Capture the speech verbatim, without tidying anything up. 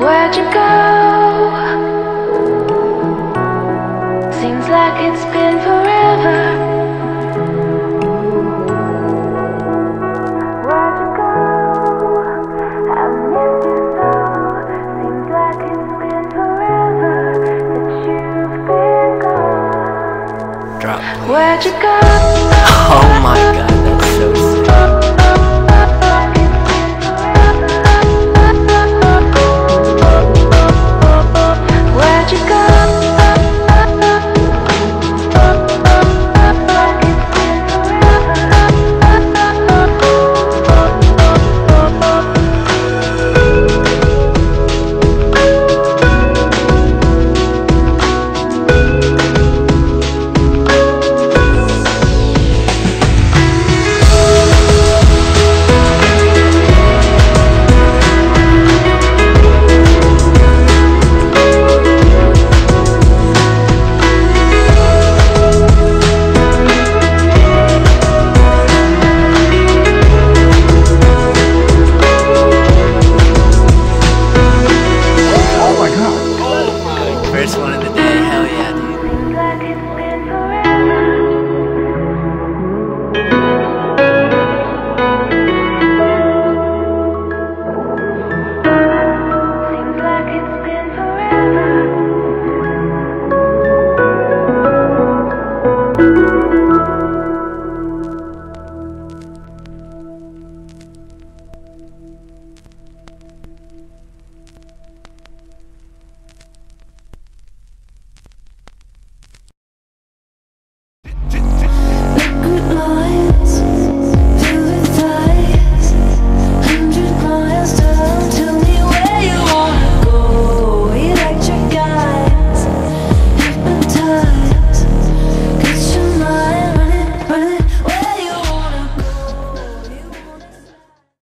Where'd you go? Seems like it's been forever. Where'd you go? I miss you so. Seems like it's been forever that you've been gone. Drop, please. Where'd you go?